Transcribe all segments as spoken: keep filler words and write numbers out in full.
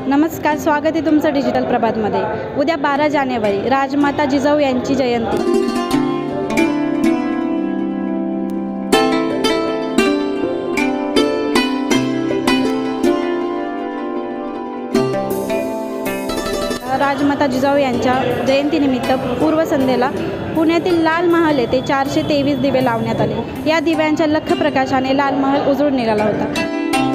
नमस्कार, स्वागत आहे तुमचं डिजिटल प्रभातमध्ये। उद्या बारा जानेवारी राजमाता जिजाऊ यांची जयंती। राजमाता जिजाऊ यांच्या जयंतीनिमित्त पूर्वसंध्येला पुण्यातील लाल महाल येथे चारशे तेवीस दिवे लावण्यात आले। या दिव्यांच्या लख प्रकाशाने लाल महाल उजळून निघाला होता।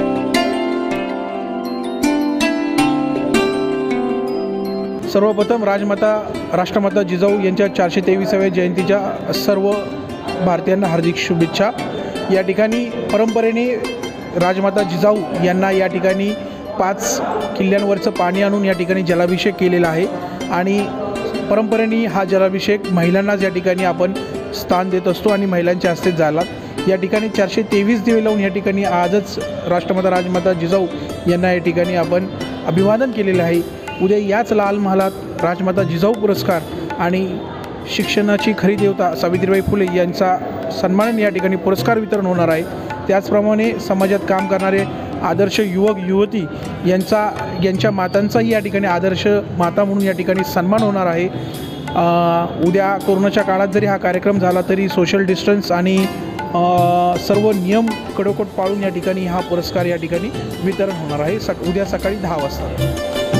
सर्वप्रथम राजमाता राष्ट्रमाता जिजाऊ यांच्या चारशे तेविसाव्या जयंतीच्या सर्व भारतीयांना हार्दिक शुभेच्छा। या ठिकाणी परंपरेने राजमाता जिजाऊ यांना या ठिकाणी पाच किल्ल्यांवरचं पाणी आणून या ठिकाणी जलाभिषेक केलेला आहे आणि परंपरेने हा जलाभिषेक महिलांनाच या ठिकाणी आपण स्थान देत असतो आणि महिलांच्या हस्ते झाला। या ठिकाणी चारशे तेवीस दिवे लावून या ठिकाणी आजच राष्ट्रमाता राजमाता जिजाऊ यांना या ठिकाणी आपण अभिवादन केलेले आहे। उद्या याच लाल महालात राजमाता जिजाऊ पुरस्कार आणि शिक्षणाची खरी देवता सावित्रीबाई फुले यांचा सन्मान या ठिकाणी पुरस्कार वितरण होणार आहे। त्याचप्रमाणे समाजात काम करणारे आदर्श युवक युवती यांचा यांच्या मातांचाही या ठिकाणी आदर्श माता म्हणून या ठिकाणी सन्मान होणार आहे। उद्या कोरोनाच्या काळात जरी हा कार्यक्रम झाला तरी सोशल डिस्टन्स आणि सर्व नियम कडोकट पाळून या ठिकाणी हा पुरस्कार या ठिकाणी वितरण होणार आहे सक उद्या सकाळी दहा वाजता।